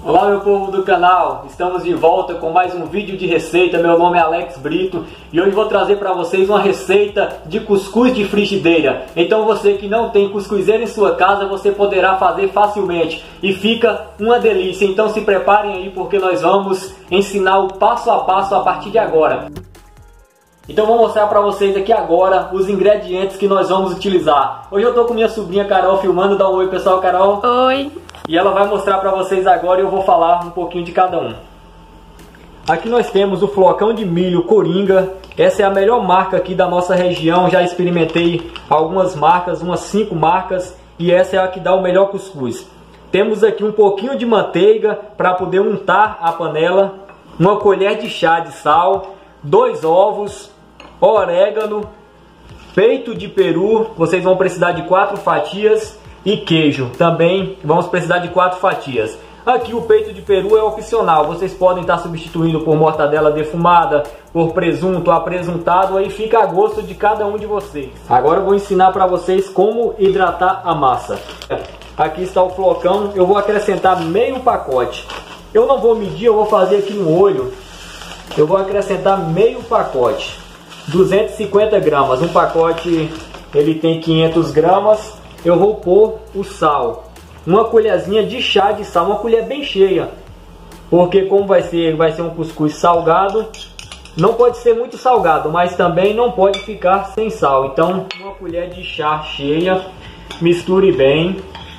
Olá meu povo do canal, estamos de volta com mais um vídeo de receita. Meu nome é Alex Brito e hoje vou trazer para vocês uma receita de cuscuz de frigideira. Então você que não tem cuscuzeira em sua casa, você poderá fazer facilmente e fica uma delícia. Então se preparem aí porque nós vamos ensinar o passo a passo a partir de agora. Então vou mostrar para vocês aqui agora os ingredientes que nós vamos utilizar. Hoje eu estou com minha sobrinha Carol filmando. Dá um oi pessoal, Carol. Oi. E ela vai mostrar para vocês agora e eu vou falar um pouquinho de cada um. Aqui nós temos o flocão de milho Coringa. Essa é a melhor marca aqui da nossa região. Já experimentei algumas marcas, umas 5 marcas. E essa é a que dá o melhor cuscuz. Temos aqui um pouquinho de manteiga para poder untar a panela. Uma colher de chá de sal. 2 ovos. Orégano. Peito de peru. Vocês vão precisar de 4 fatias. E queijo, também vamos precisar de 4 fatias. Aqui o peito de peru é opcional, vocês podem estar substituindo por mortadela defumada, por presunto, apresuntado, aí fica a gosto de cada um de vocês. Agora eu vou ensinar para vocês como hidratar a massa. Aqui está o flocão, eu vou acrescentar meio pacote. Eu não vou medir, eu vou fazer aqui no olho. Eu vou acrescentar meio pacote, 250 gramas, um pacote ele tem 500 gramas. Eu vou pôr o sal, uma colherzinha de chá de sal, uma colher bem cheia, porque como vai ser um cuscuz salgado, não pode ser muito salgado, mas também não pode ficar sem sal. Então uma colher de chá cheia, misture bem.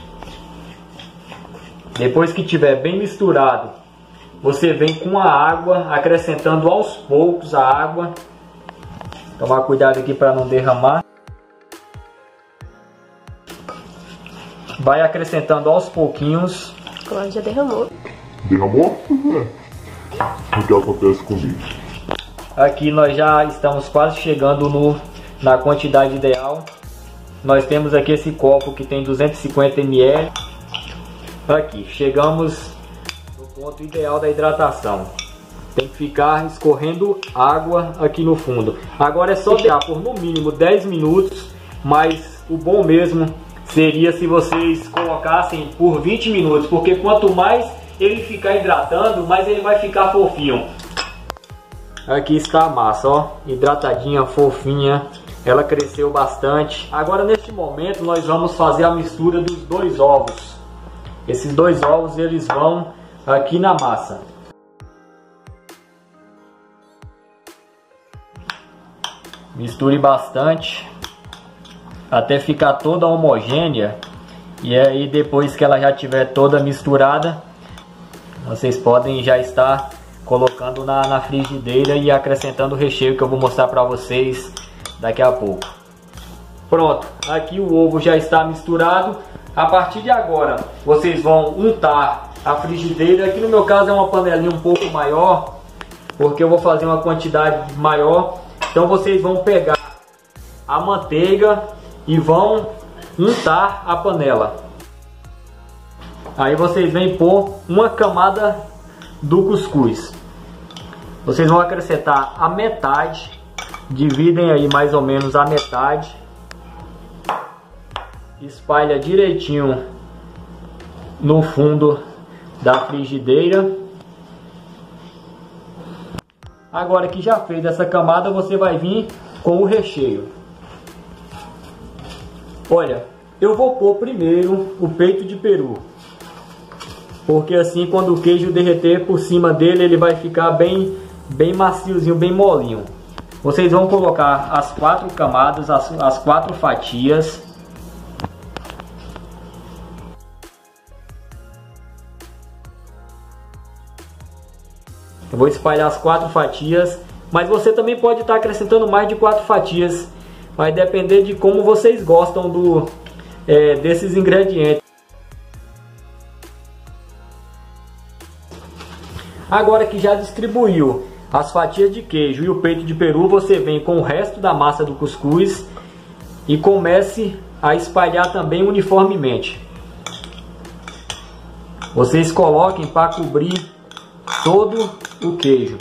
Depois que tiver bem misturado, você vem com a água, acrescentando aos poucos a água. Tomar cuidado aqui para não derramar. Vai acrescentando aos pouquinhos. Agora já derramou. Derramou? O que acontece comigo? Aqui nós já estamos quase chegando na quantidade ideal. Nós temos aqui esse copo que tem 250 ml. Aqui, chegamos no ponto ideal da hidratação. Tem que ficar escorrendo água aqui no fundo. Agora é só deixar por no mínimo 10 minutos, mas o bom mesmo seria se vocês colocassem por 20 minutos, porque quanto mais ele ficar hidratando, mais ele vai ficar fofinho. Aqui está a massa, ó, hidratadinha, fofinha, ela cresceu bastante. Agora neste momento nós vamos fazer a mistura dos 2 ovos. Esses 2 ovos eles vão aqui na massa. Misture bastante até ficar toda homogênea, e aí depois que ela já estiver toda misturada, vocês podem já estar colocando na frigideira e acrescentando o recheio que eu vou mostrar para vocês daqui a pouco. Pronto, aqui o ovo já está misturado. A partir de agora vocês vão untar a frigideira. Aqui no meu caso é uma panelinha um pouco maior, porque eu vou fazer uma quantidade maior. Então vocês vão pegar a manteiga e vão untar a panela. Aí vocês vêm pôr uma camada do cuscuz. Vocês vão acrescentar a metade, dividem aí mais ou menos a metade. Espalha direitinho no fundo da frigideira. Agora que já fez essa camada, você vai vir com o recheio. Olha, eu vou pôr primeiro o peito de peru, porque assim quando o queijo derreter por cima dele, ele vai ficar bem maciozinho, bem molinho. Vocês vão colocar as 4 camadas, as 4 fatias. Eu vou espalhar as 4 fatias, mas você também pode estar acrescentando mais de 4 fatias. Vai depender de como vocês gostam desses ingredientes. Agora que já distribuiu as fatias de queijo e o peito de peru, você vem com o resto da massa do cuscuz e comece a espalhar também uniformemente. Vocês coloquem para cobrir todo o queijo.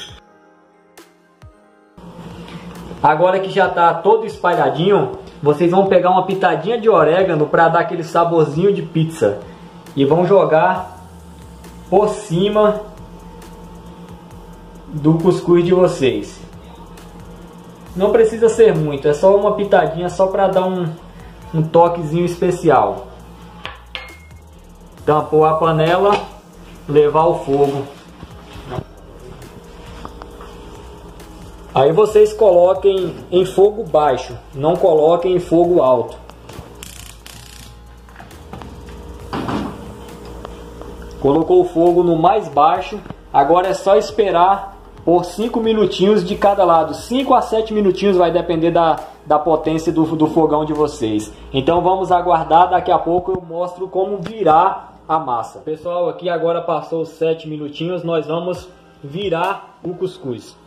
Agora que já está todo espalhadinho, vocês vão pegar uma pitadinha de orégano para dar aquele saborzinho de pizza. E vão jogar por cima do cuscuz de vocês. Não precisa ser muito, é só uma pitadinha, só para dar um toquezinho especial. Tampou a panela, levar ao fogo. Aí vocês coloquem em fogo baixo, não coloquem em fogo alto. Colocou o fogo no mais baixo, agora é só esperar por 5 minutinhos de cada lado. 5 a 7 minutinhos, vai depender da potência do fogão de vocês. Então vamos aguardar, daqui a pouco eu mostro como virar a massa. Pessoal, aqui agora passou os 7 minutinhos, nós vamos virar o cuscuz.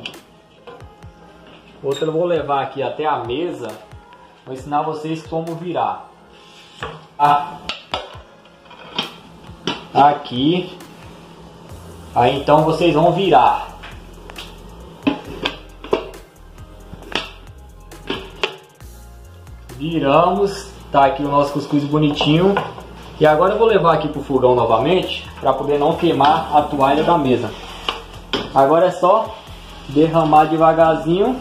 Outra eu vou levar aqui até a mesa, vou ensinar vocês como virar. Aqui, aí então vocês vão virar. Viramos, tá aqui o nosso cuscuz bonitinho. E agora eu vou levar aqui pro fogão novamente, para poder não queimar a toalha da mesa. Agora é só derramar devagarzinho.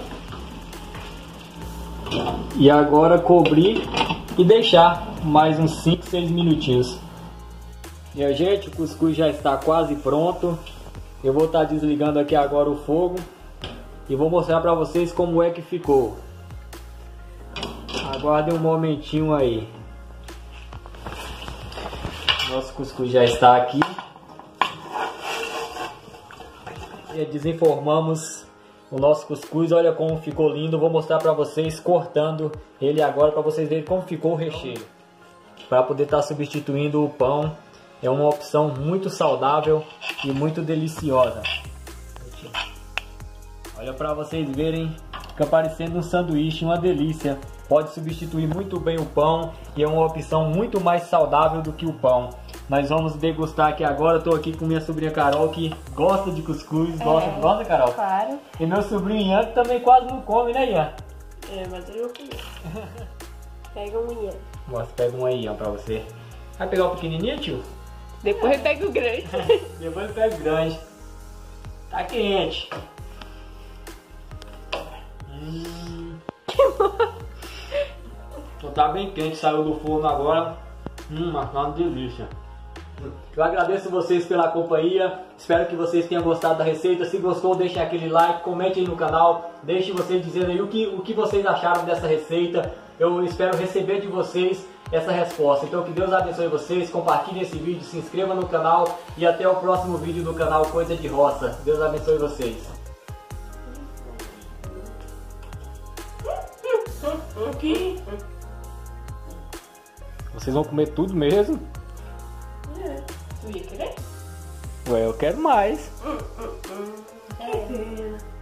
E agora cobrir e deixar mais uns 5, 6 minutinhos. Minha gente, o cuscuz já está quase pronto. Eu vou estar desligando aqui agora o fogo e vou mostrar para vocês como é que ficou. Aguardem um momentinho aí. Nosso cuscuz já está aqui. E desenformamos o nosso cuscuz. Olha como ficou lindo. Vou mostrar para vocês cortando ele agora para vocês verem como ficou o recheio. Para poder estar substituindo o pão. É uma opção muito saudável e muito deliciosa. Olha para vocês verem, fica parecendo um sanduíche, uma delícia. Pode substituir muito bem o pão e é uma opção muito mais saudável do que o pão. Nós vamos degustar aqui agora. Estou aqui com minha sobrinha Carol, que gosta de cuscuz. Gosta, Carol? Claro. E meu sobrinho Ian, que também quase não come, né, Ian? É, mas eu não comi. Pega um Ian. Mostra, pega um aí, Ian, pra você. Vai pegar o pequenininho, tio? Depois eu pego o grande. Depois eu pego o grande. Tá quente. Tá bem quente, saiu do forno agora. Mas tá uma delícia. Eu agradeço vocês pela companhia. Espero que vocês tenham gostado da receita. Se gostou, deixem aquele like, comente aí no canal. Deixe vocês dizendo aí o que vocês acharam dessa receita. Eu espero receber de vocês essa resposta. Então que Deus abençoe vocês, compartilhe esse vídeo, se inscreva no canal e até o próximo vídeo do canal Coisa de Roça. Deus abençoe vocês. Vocês vão comer tudo mesmo? Tu ia querer? Ué, eu quero mais. É.